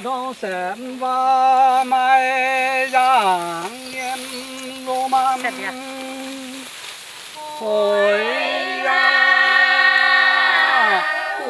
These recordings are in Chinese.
让神话埋让年罗曼回呀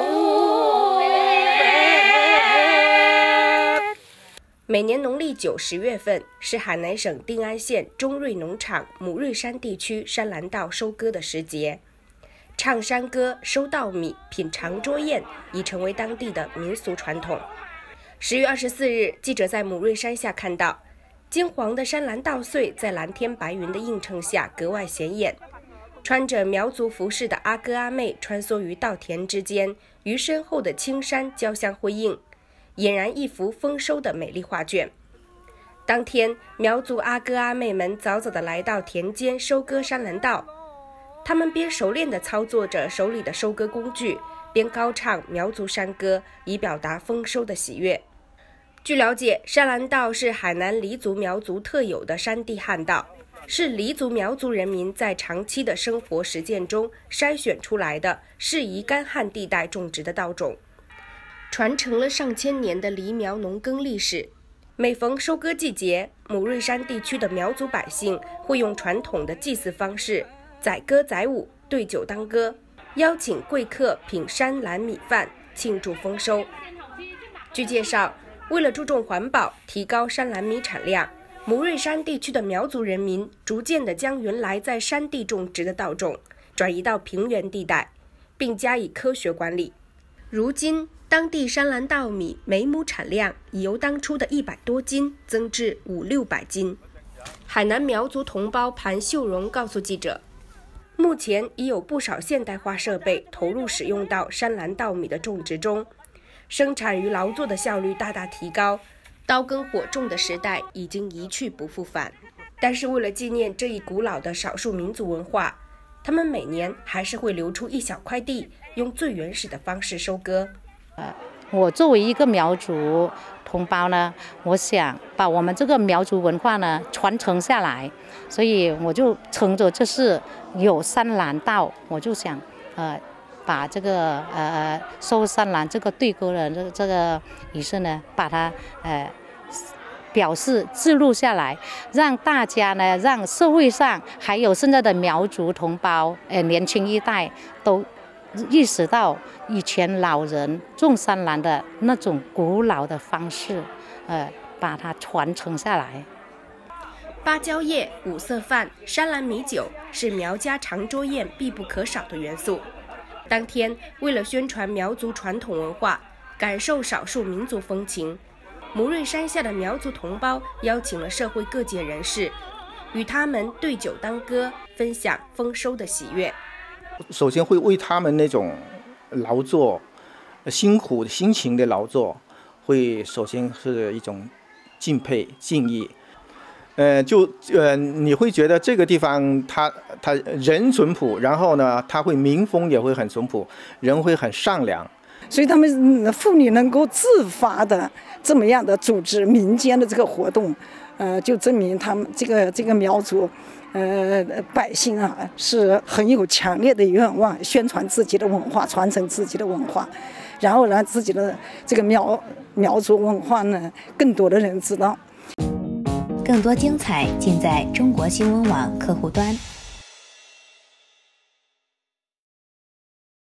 每年农历9、10月份是海南省定安县中瑞农场母瑞山地区山兰稻收割的时节。唱山歌、收稻米、品长桌宴已成为当地的民俗传统。10月24日，记者在母瑞山下看到，金黄的山兰稻穗在蓝天白云的映衬下格外显眼。穿着苗族服饰的阿哥阿妹穿梭于稻田之间，与身后的青山交相辉映，俨然一幅丰收的美丽画卷。当天，苗族阿哥阿妹们早早地来到田间收割山兰稻，他们边熟练地操作着手里的收割工具，边高唱苗族山歌，以表达丰收的喜悦。据了解，山兰稻是海南黎族苗族特有的山地旱稻，是黎族苗族人民在长期的生活实践中筛选出来的适宜干旱地带种植的稻种，传承了上千年的黎苗农耕历史。每逢收割季节，母瑞山地区的苗族百姓会用传统的祭祀方式载歌载舞、对酒当歌，邀请贵客品山兰米饭，庆祝丰收。据介绍，为了注重环保，提高山兰米产量，母瑞山地区的苗族人民逐渐地将原来在山地种植的稻种转移到平原地带，并加以科学管理。如今，当地山兰稻米每亩产量已由当初的100多斤增至500-600斤。海南苗族同胞盘秀荣告诉记者，目前已有不少现代化设备投入使用到山兰稻米的种植中，生产与劳作的效率大大提高，刀耕火种的时代已经一去不复返。但是为了纪念这一古老的少数民族文化，他们每年还是会留出一小块地，用最原始的方式收割。 我作为一个苗族同胞呢，我想把我们这个苗族文化呢传承下来，所以我就趁着这是有山兰稻，我就想把这个收山兰这个对歌的这个仪式呢，把它表示记录下来，让大家呢，让社会上还有现在的苗族同胞年轻一代都意识到以前老人种山兰的那种古老的方式，把它传承下来。 芭蕉叶、五色饭、山兰米酒是苗家长桌宴必不可少的元素。当天，为了宣传苗族传统文化，感受少数民族风情，母瑞山下的苗族同胞邀请了社会各界人士，与他们对酒当歌，分享丰收的喜悦。 首先会为他们那种劳作辛苦辛勤的劳作，会首先是一种敬佩敬意。你会觉得这个地方它人淳朴，然后呢，它会民风也会很淳朴，人会很善良。 所以他们妇女能够自发的这么样的组织民间的这个活动，就证明他们这个苗族百姓啊是很有强烈的愿望，宣传自己的文化，传承自己的文化，然后让自己的这个苗族文化呢，更多的人知道。 更多精彩尽在中国新闻网客户端。